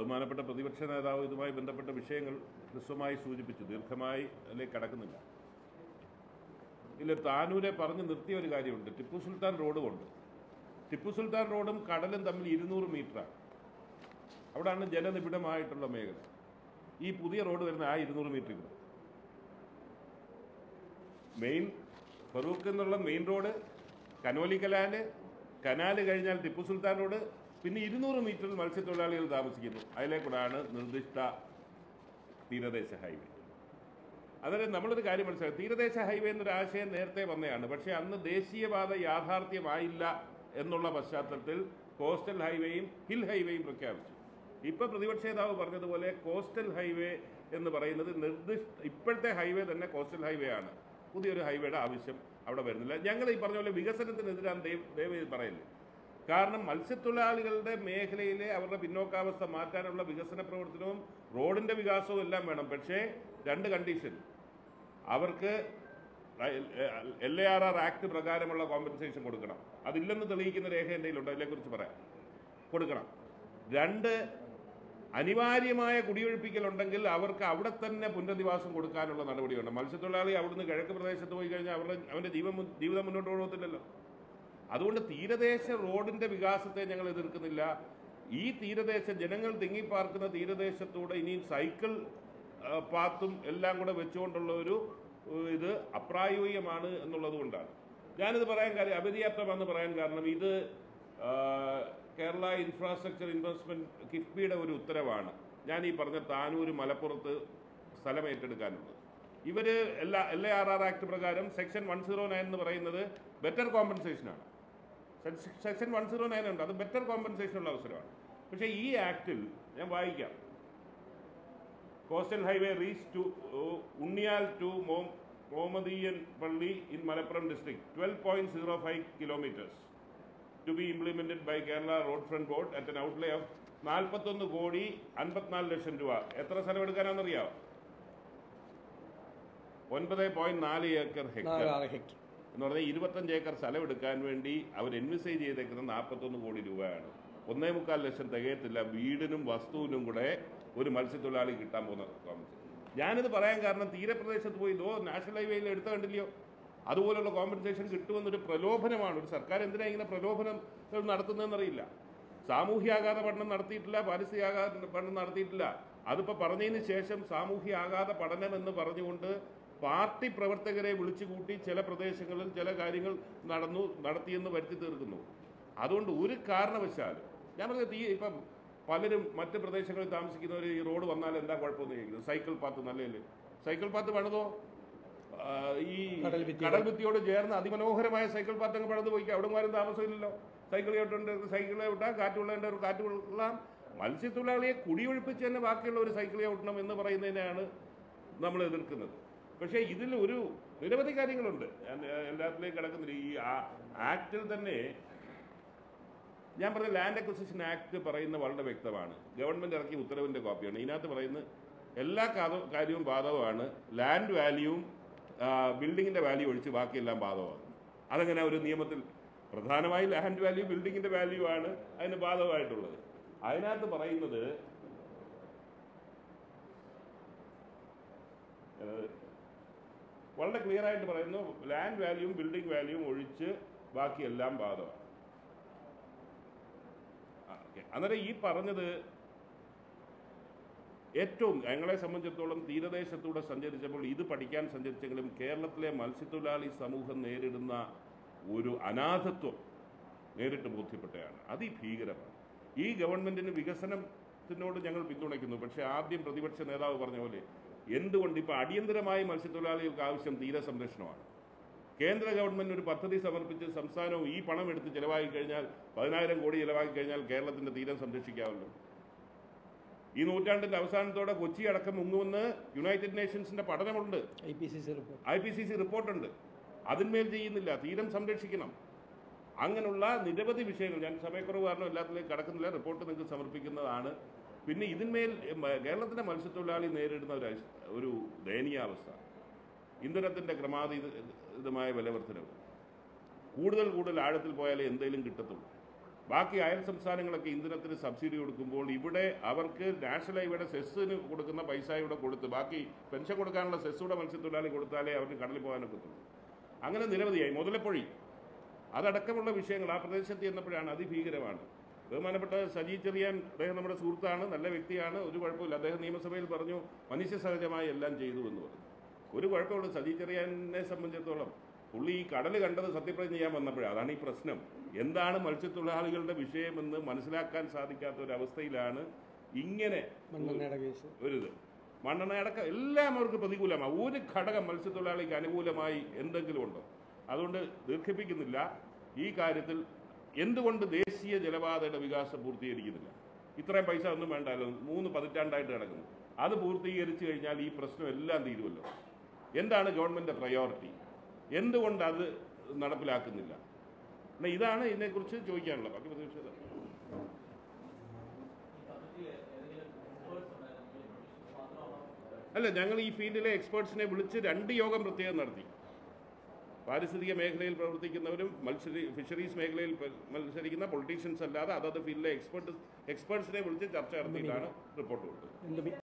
ബഹുമാനപ്പെട്ട പ്രതിപക്ഷ നേതാവ് ഇതുമായി ബന്ധപ്പെട്ട വിഷയങ്ങൾ ഹ്രസ്വമായി സൂചിപ്പിച്ചു, ദീർഘമായി അതിലേക്ക് കടക്കുന്നില്ല. ഇല്ല, താനൂരെ പറഞ്ഞ് നിർത്തിയ ഒരു കാര്യമുണ്ട്. ടിപ്പു സുൽത്താൻ റോഡുമുണ്ട്. ടിപ്പു സുൽത്താൻ റോഡും കടലും തമ്മിൽ 200 മീറ്ററാണ്. അവിടെയാണ് ജലനിബിഡമായിട്ടുള്ള മേഖല. ഈ പുതിയ റോഡ് വരുന്ന ആ 200 മീറ്റർ മെയിൻ ഫറൂഖ് എന്നുള്ള മെയിൻ റോഡ്, കനോലി കനാല് കഴിഞ്ഞാൽ ടിപ്പു സുൽത്താൻ റോഡ്, പിന്നെ 200 മീറ്ററിൽ മത്സ്യത്തൊഴിലാളികൾ താമസിക്കുന്നു. അതിലേക്കൂടാണ് നിർദ്ദിഷ്ട തീരദേശ ഹൈവേ. അതായത് നമ്മളൊരു കാര്യം മനസ്സിലാക്കുക, തീരദേശ ഹൈവേ എന്നൊരു ആശയം നേരത്തെ വന്നതാണ്. പക്ഷേ അന്ന് ദേശീയപാത യാഥാർത്ഥ്യമായില്ല എന്നുള്ള പശ്ചാത്തലത്തിൽ കോസ്റ്റൽ ഹൈവേയും ഹിൽ ഹൈവേയും പ്രഖ്യാപിച്ചു. ഇപ്പോൾ പ്രതിപക്ഷ നേതാവ് പറഞ്ഞതുപോലെ കോസ്റ്റൽ ഹൈവേ എന്ന് പറയുന്നത് ഇപ്പോഴത്തെ ഹൈവേ തന്നെ കോസ്റ്റൽ ഹൈവേ ആണ്. പുതിയൊരു ഹൈവേയുടെ ആവശ്യം അവിടെ വരുന്നില്ല. ഞങ്ങൾ ഈ പറഞ്ഞ പോലെ വികസനത്തിനെതിരാണ് ദയവ് പറയില്ലേ. കാരണം മത്സ്യത്തൊഴിലാളികളുടെ മേഖലയിലെ അവരുടെ പിന്നോക്കാവസ്ഥ മാറ്റാനുള്ള വികസന പ്രവർത്തനവും റോഡിൻ്റെ വികാസവും എല്ലാം വേണം. പക്ഷേ 2 കണ്ടീഷൻ: അവർക്ക് LARR ആക്ട് പ്രകാരമുള്ള കോമ്പൻസേഷൻ കൊടുക്കണം. അതില്ലെന്ന് തെളിയിക്കുന്ന രേഖ എൻ്റെ കയ്യിലുണ്ട്, അതിനെക്കുറിച്ച് പറയാം. കൊടുക്കണം. 2, അനിവാര്യമായ കുടിയൊഴിപ്പിക്കലുണ്ടെങ്കിൽ അവർക്ക് അവിടെ തന്നെ പുനരധിവാസം കൊടുക്കാനുള്ള നടപടിയുണ്ട്. മത്സ്യത്തൊഴിലാളി അവിടുന്ന് കിഴക്ക് പ്രദേശത്ത് പോയി കഴിഞ്ഞാൽ അവൻ്റെ ജീവിതം മുന്നോട്ട് പോകത്തില്ലല്ലോ. അതുകൊണ്ട് തീരദേശ റോഡിൻ്റെ വികാസത്തെ ഞങ്ങൾ എതിർക്കുന്നില്ല. ഈ തീരദേശ ജനങ്ങൾ തിങ്ങിപ്പാർക്കുന്ന തീരദേശത്തൂടെ ഇനിയും സൈക്കിൾ പാത്തും എല്ലാം കൂടെ വെച്ചുകൊണ്ടുള്ള ഒരു ഇത് അപ്രായോഗികമാണ് എന്നുള്ളത് കൊണ്ടാണ് ഞാനിത് പറയാൻ കാര്യം. അപര്യാപ്തമാണെന്ന് പറയാൻ കാരണം ഇത് കേരള ഇൻഫ്രാസ്ട്രക്ചർ ഇൻവെസ്റ്റ്മെൻറ്റ് കിഫ്ബിയുടെ ഒരു ഉത്തരവാണ്. ഞാൻ ഈ പറഞ്ഞ താനൂർ മലപ്പുറത്ത് സ്ഥലം ഏറ്റെടുക്കാനുള്ളത്. ഇവർ LARR ആക്ട് പ്രകാരം സെക്ഷൻ 109 എന്ന് പറയുന്നത് ബെറ്റർ കോമ്പൻസേഷനാണ്. സെക്ഷൻ 109 ഉണ്ട്, അത് ബെറ്റർ കോമ്പൻസേഷനുള്ള അവസരമാണ്. പക്ഷേ ഈ ആക്ടിൽ ഞാൻ വായിക്കാം: coastal highway reach two Unniyal to Mohammadiyan Palli in Malappuram district 12.05 kilometres to be implemented by Kerala Road Front Board at an outlay of 41 കോടി 54 ലക്ഷം രൂപ. എത്ര സ്ഥലം എടുക്കാനാണെന്നറിയാമോ? 9.4 ഏക്കർ ഹെക്ടർ എന്ന് പറഞ്ഞാൽ 25 ഏക്കർ സ്ഥലം എടുക്കാൻ വേണ്ടി അവർ എൻവിസേജ് ചെയ്തേക്കുന്നത് 41 കോടി രൂപയാണ്. 1.25 ലക്ഷം തികയത്തില്ല വീടിനും വസ്തുവിനും കൂടെ ഒരു മത്സ്യത്തൊഴിലാളി കിട്ടാൻ പോകുന്ന. ഞാനിത് പറയാൻ കാരണം തീരപ്രദേശത്ത് പോയി നാഷണൽ ഹൈവേയിൽ എടുത്ത കണ്ടില്ലയോ, അതുപോലുള്ള കോമ്പൻസേഷൻ കിട്ടുമെന്നൊരു പ്രലോഭനമാണ്. ഒരു സർക്കാർ എന്തിനാ ഇങ്ങനെ പ്രലോഭനം നടത്തുന്നതെന്നറിയില്ല. സാമൂഹ്യാഘാത പഠനം നടത്തിയിട്ടില്ല, പാരിസ്ഥിതികാഘാത പഠനം നടത്തിയിട്ടില്ല. അതിപ്പോൾ പറഞ്ഞതിന് ശേഷം സാമൂഹ്യാഘാത പഠനം എന്ന് പറഞ്ഞുകൊണ്ട് പാർട്ടി പ്രവർത്തകരെ വിളിച്ചു കൂട്ടി ചില പ്രദേശങ്ങളിൽ ചില കാര്യങ്ങൾ നടത്തിയെന്ന് വരുത്തി തീർക്കുന്നു. അതുകൊണ്ട് ഒരു കാരണവശാലും ഞാൻ പറഞ്ഞ ഇപ്പം പലരും മറ്റ് പ്രദേശങ്ങളിൽ താമസിക്കുന്നവർ ഈ റോഡ് വന്നാൽ എന്താ കുഴപ്പമെന്ന് ചോദിക്കുന്നത്. സൈക്കിൾ പാത്ത് നല്ലതല്ലേ? സൈക്കിൾ പാത്ത് പണിതോ? ഈ കടൽ ഭിത്തിയോട് ചേർന്ന് അതിമനോഹരമായ സൈക്കിൾ പാത്ത് അങ്ങ് പണിത് പോയിക്കുക. അവിടെ ആരും താമസമില്ലല്ലോ. സൈക്കിളെ വിട്ടാൽ കാറ്റുള്ളതിൻ്റെ ഒരു കാറ്റ് കൊള്ളാം. മത്സ്യത്തൊഴിലാളിയെ കുടിയൊഴിപ്പിച്ച് തന്നെ ബാക്കിയുള്ള ഒരു സൈക്കിളെ ഓട്ടണം എന്ന് പറയുന്നതിനാണ് നമ്മൾ എതിർക്കുന്നത്. പക്ഷേ ഇതിൽ ഒരു നിരവധി കാര്യങ്ങളുണ്ട്. ഞാൻ എല്ലാത്തിലേക്കും കിടക്കുന്നില്ല. ഈ ആക്ടിൽ തന്നെ ഞാൻ പറഞ്ഞ ലാൻഡ് അക്വിസിഷൻ ആക്ട് പറയുന്നത് വളരെ വ്യക്തമാണ്. ഗവൺമെൻറ് ഇറക്കിയ ഉത്തരവിൻ്റെ കോപ്പിയാണ്. ഇതിനകത്ത് പറയുന്നത് എല്ലാ കാര്യവും ബാധകമാണ്. ലാൻഡ് വാല്യൂവും ബിൽഡിങ്ങിൻ്റെ വാല്യൂ ഒഴിച്ച് ബാക്കിയെല്ലാം ബാധകമാണ്. അതങ്ങനെ ഒരു നിയമത്തിൽ പ്രധാനമായും ലാൻഡ് വാല്യൂ ബിൽഡിങ്ങിൻ്റെ വാല്യൂ ആണ് അതിന് ബാധകമായിട്ടുള്ളത്. അതിനകത്ത് പറയുന്നത് വളരെ ക്ലിയർ ആയിട്ട് പറയുന്നു, ലാൻഡ് വാല്യൂവും ബിൽഡിംഗ് വാല്യൂവും ഒഴിച്ച് ബാക്കിയെല്ലാം ബാധകമാണ്. അന്നേരം ഈ പറഞ്ഞത് ഏറ്റവും ഞങ്ങളെ സംബന്ധിച്ചിടത്തോളം തീരദേശത്തൂടെ സഞ്ചരിച്ചപ്പോൾ ഇത് പഠിക്കാൻ സഞ്ചരിച്ചെങ്കിലും കേരളത്തിലെ മത്സ്യത്തൊഴിലാളി സമൂഹം നേരിടുന്ന ഒരു അനാഥത്വം നേരിട്ട് ബോധ്യപ്പെട്ടതാണ്. അതിഭീകരമാണ്. ഈ ഗവൺമെൻറ്റിന് വികസനത്തിനോട് ഞങ്ങൾ പിന്തുണയ്ക്കുന്നു. പക്ഷേ ആദ്യം പ്രതിപക്ഷ നേതാവ് പറഞ്ഞ പോലെ എന്തുകൊണ്ട് ഇപ്പോൾ അടിയന്തരമായി മത്സ്യത്തൊഴിലാളികൾക്ക് ആവശ്യം തീരസംരക്ഷണമാണ്. കേന്ദ്ര ഗവൺമെൻറ് ഒരു പദ്ധതി സമർപ്പിച്ച് സംസ്ഥാനവും ഈ പണം എടുത്ത് ചിലവാക്കി കഴിഞ്ഞാൽ 10,000 കോടി ചിലവാക്കി കഴിഞ്ഞാൽ കേരളത്തിൻ്റെ തീരം സംരക്ഷിക്കാമല്ലോ. ഈ നൂറ്റാണ്ടിൻ്റെ അവസാനത്തോടെ കൊച്ചി അടക്കം മുങ്ങുമെന്ന് യുണൈറ്റഡ് നേഷൻസിൻ്റെ പഠനമുണ്ട്, IPCC റിപ്പോർട്ടുണ്ട്. അതിന്മേൽ ചെയ്യുന്നില്ല. തീരം സംരക്ഷിക്കണം. അങ്ങനെയുള്ള നിരവധി വിഷയങ്ങൾ ഞാൻ സമയക്കുറവ് കാരണം എല്ലാത്തിലേക്ക് കടക്കുന്നില്ല. റിപ്പോർട്ട് നിങ്ങൾക്ക് സമർപ്പിക്കുന്നതാണ്. പിന്നെ ഇതിന്മേൽ കേരളത്തിലെ മത്സ്യത്തൊഴിലാളി നേരിടുന്ന ഒരു ദയനീയാവസ്ഥ, ഇന്ധനത്തിൻ്റെ ക്രമാതീതമായ വിലവർദ്ധനവ്, കൂടുതൽ ആഴത്തിൽ പോയാലേ എന്തെങ്കിലും കിട്ടത്തുള്ളൂ. ബാക്കി അയൽ സംസ്ഥാനങ്ങളൊക്കെ ഇന്ധനത്തിന് സബ്സിഡി കൊടുക്കുമ്പോൾ ഇവിടെ അവർക്ക് നാഷണൽ ഹൈവേയുടെ സെസ്സിന് കൊടുക്കുന്ന പൈസ ഇവിടെ കൊടുത്ത് ബാക്കി പെൻഷൻ കൊടുക്കാനുള്ള സെസ് കൂടെ മത്സ്യത്തൊഴിലാളി കൊടുത്താലേ അവർക്ക് കടലിൽ പോകാനൊക്കെ എത്തുള്ളൂ. അങ്ങനെ നിരവധിയായി. മുതലപ്പൊഴി അതടക്കമുള്ള വിഷയങ്ങൾ ആ പ്രദേശത്ത് ചെന്നപ്പോഴാണ് അതിഭീകരമാണ്. ബഹുമാനപ്പെട്ട സജി ചെറിയാൻ, അദ്ദേഹം നമ്മുടെ സുഹൃത്താണ്, നല്ല വ്യക്തിയാണ്, ഒരു കുഴപ്പമില്ല. അദ്ദേഹം നിയമസഭയിൽ പറഞ്ഞു മനുഷ്യ സഹജമായി എല്ലാം ചെയ്തു എന്ന് പറഞ്ഞു. ഒരു കുഴപ്പമുള്ളൂ, സജി ചെറിയാനെ സംബന്ധിച്ചിടത്തോളം പുള്ളി ഈ കടൽ കണ്ടത് സത്യപ്രതിജ്ഞ ചെയ്യാൻ വന്നപ്പോഴാണ്. അതാണ് ഈ പ്രശ്നം. എന്താണ് മത്സ്യത്തൊഴിലാളികളുടെ വിഷയമെന്ന് മനസ്സിലാക്കാൻ സാധിക്കാത്ത ഒരവസ്ഥയിലാണ് ഇങ്ങനെ ഒരിത്. മണ്ണെണ്ണയടക്കം എല്ലാം അവർക്ക് പ്രതികൂലമാണ്. ഒരു ഘടകം മത്സ്യത്തൊഴിലാളിക്ക് അനുകൂലമായി എന്തെങ്കിലും ഉണ്ടോ? അതുകൊണ്ട് ദീർഘിപ്പിക്കുന്നില്ല. ഈ കാര്യത്തിൽ എന്തുകൊണ്ട് ദേശീയ ജലപാതയുടെ വികാസം പൂർത്തീകരിക്കുന്നില്ല? ഇത്രയും പൈസ ഒന്നും വേണ്ടല്ലോ, 3 പതിറ്റാണ്ടായിട്ട് കിടക്കുന്നു. അത് പൂർത്തീകരിച്ചു കഴിഞ്ഞാൽ ഈ പ്രശ്നം എല്ലാം തീരുമല്ലോ. എന്താണ് ഗവൺമെൻറ് പ്രയോറിറ്റി? എന്തുകൊണ്ട് അത് നടപ്പിലാക്കുന്നില്ല? ഇതാണ് ഇതിനെക്കുറിച്ച് ചോദിക്കാനുള്ളത്. ബാക്കി പ്രതീക്ഷിച്ചത് അല്ല, ഞങ്ങൾ ഈ ഫീൽഡിലെ എക്സ്പേർട്സിനെ വിളിച്ച് 2 യോഗം പ്രത്യേകം നടത്തി. പാരിസ്ഥിതിക മേഖലയിൽ പ്രവർത്തിക്കുന്നവരും ഫിഷറീസ് മേഖലയിൽ മത്സരിക്കുന്ന പൊളിറ്റീഷ്യൻസ് അല്ലാതെ അതത് ഫീൽഡിലെ എക്സ്പേർട്സിനെ വിളിച്ച് ചർച്ച നടത്തിയിട്ടാണ് റിപ്പോർട്ട് കൊടുത്തത്.